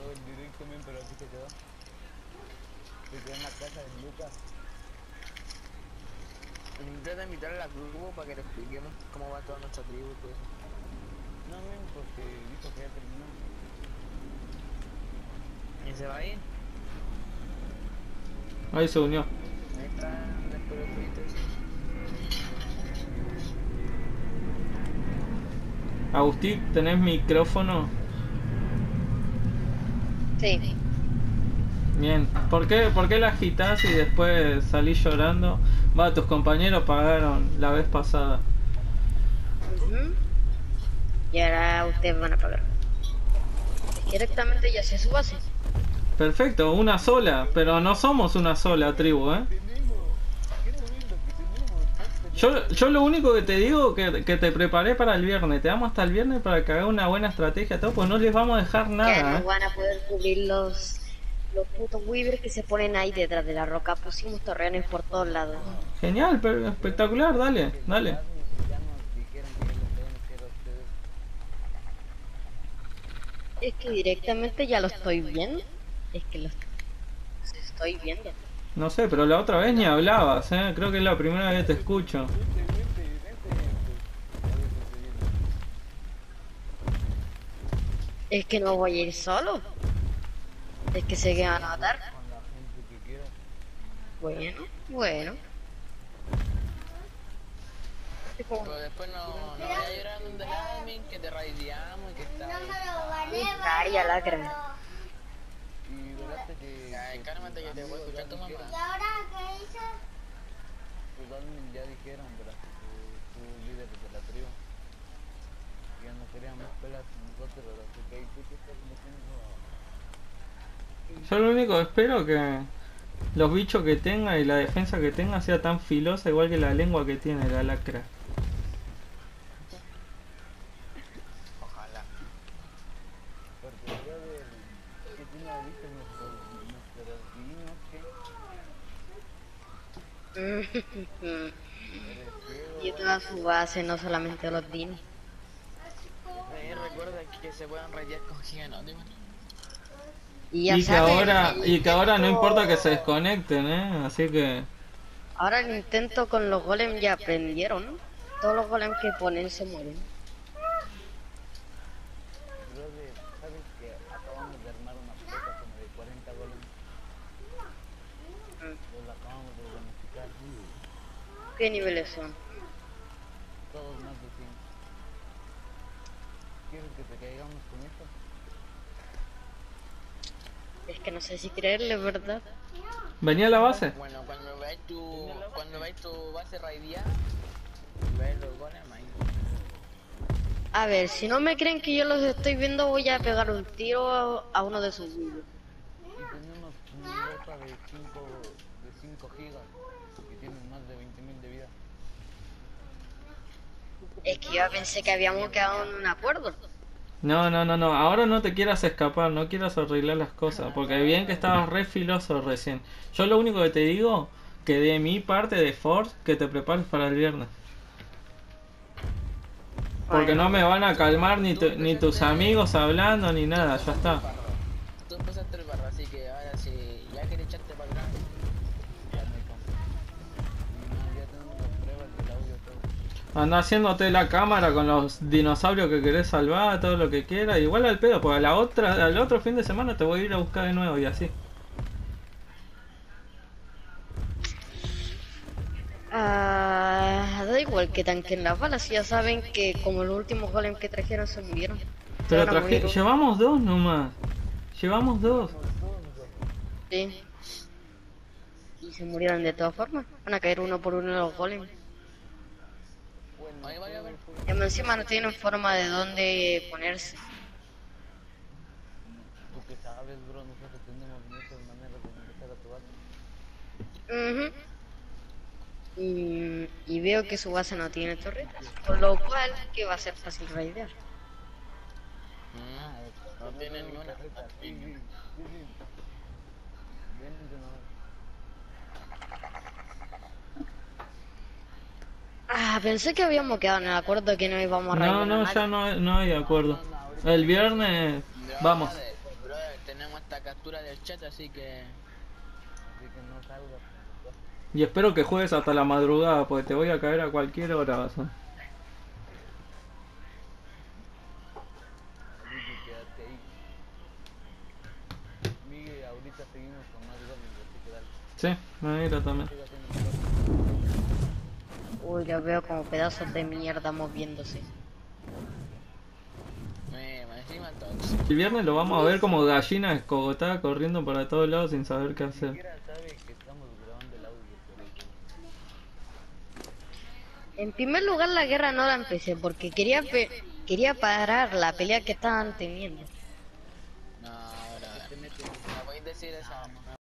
apagó el directo, men, pero así se quedó. Se quedó en la casa de Lucas. Intenta invitar a la grupo para que le expliquemos cómo va toda nuestra tribu y todo eso. No, men, porque dijo que ya terminó. ¿Y se va a ir? Ahí se unió. Ahí está, después de los fritos. Agustín, ¿tenés micrófono? Sí. Bien. ¿Por qué la agitás y después salís llorando? Va, tus compañeros pagaron la vez pasada. Y ahora ustedes van a pagar. Es que directamente ya sé su base. Perfecto, una sola, pero no somos una sola tribu, ¿eh? Yo lo único que te digo que te preparé para el viernes, te damos hasta el viernes para que haga una buena estrategia, todo, pues no les vamos a dejar Ya nada, no van a poder cubrir los putos weavers que se ponen ahí detrás de la roca. Pusimos torreones por todos lados. Genial, pero espectacular, dale, dale. Ya nos dijeron que ya les podemos hacer a ustedes. Es que directamente ya lo estoy viendo. Es que lo estoy viendo. No sé, pero la otra vez ni hablabas, ¿eh? Creo que es la primera vez que te escucho. Es que no voy a ir solo. Es que sé que van a matar. Con la gente que quiera. Bueno, bueno. Es como Pero después no vaya a llorar donde el admin, que te raideamos y que está ahí. Caria lacra. Y verás que... Ay, cálmate que te voy a escuchar tu mamá. Pues admin ya dijeron, verás, sus líderes de la tribu. Que ya no querían más pelas con nosotros, ¿verdad? Porque ahí tú te estás metiendo... Yo lo único que espero que los bichos que tenga y la defensa que tenga sea tan filosa igual que la lengua que tiene la lacra. Ojalá. Porque brother, que tú no viste nuestros divinos, ¿qué? Eres ciego, Y toda su base, no solamente los dinos. Recuerda que se puedan raidear con giganónimos. Y ya Y que saben, ahora, el y que ahora no intento- importa que se desconecten, Así que... Ahora el intento con los golems ya aprendieron. Todos los golems que ponen se mueren. brother, ¿sabes que acabamos de armar una flota como de 40 golems? Los acabamos de bonificar. ¿Qué niveles son? Todos más de 100. ¿Quieres que te caigamos con esto? Es que no sé si creerle, ¿verdad? ¿Venía a la base? Bueno, cuando veáis tu base raideada, veis los golems ahí. A ver, si no me creen que yo los estoy viendo, voy a pegar un tiro a uno de sus vídeos. Y tenemos una flota de 5 gigas que tienen más de 20.000 de vida. Es que yo pensé que habíamos quedado en un acuerdo. No, ahora no te quieras escapar, no quieras arreglar las cosas, porque bien que estabas re filoso recién. Yo lo único que te digo, que de mi parte de Force, que te prepares para el viernes. Porque no me van a calmar ni tus amigos hablando ni nada, ya está. Tú empezaste el barro, así que ahora si ya quieres echarte para atrás, Ya me compré. Y no, ya tenemos las pruebas del audio todo. Anda haciéndote la cámara con los dinosaurios que querés salvar, todo lo que quieras. Igual al pedo, porque al otro fin de semana te voy a ir a buscar de nuevo y así. Da igual que tanquen las balas, ya saben que como los últimos golems que trajeron se murieron. Se Pero van a morir. llevamos dos nomás. Llevamos dos. Sí. Y se murieron de todas formas. Van a caer uno por uno los golems. ahí vaya a ver. Y más encima no tienen forma de dónde ponerse. Tú que sabes, bro, nosotros tenemos muchas maneras de ingresar a tu base. Y veo que su base no tiene torretas. Por lo cual, que va a ser fácil raidear. No tiene ni una. Sí. Vienen de nuevo. Pensé que habíamos quedado en el acuerdo que no íbamos a raidear. No, a nadie. ya no hay acuerdo. El viernes vamos. Brother, captura del chat, así que... Así que no salgas. Y espero que juegues hasta la madrugada, porque te voy a caer a cualquier hora. Así que quédate ahí. Miguel, ahorita seguimos con más goles, así que dale. Sí, me miro también. Sigue haciendo mejor. Uy, los veo como pedazos de mierda moviéndose. Encima tox. El viernes lo vamos a ver como gallina escogotada corriendo para todos lados sin saber qué Ni hacer. siquiera sabe que estamos grabando el audio por eso. En primer lugar, la guerra no la empecé porque quería parar la pelea que estaban teniendo. No, ahora. No voy a decir esa.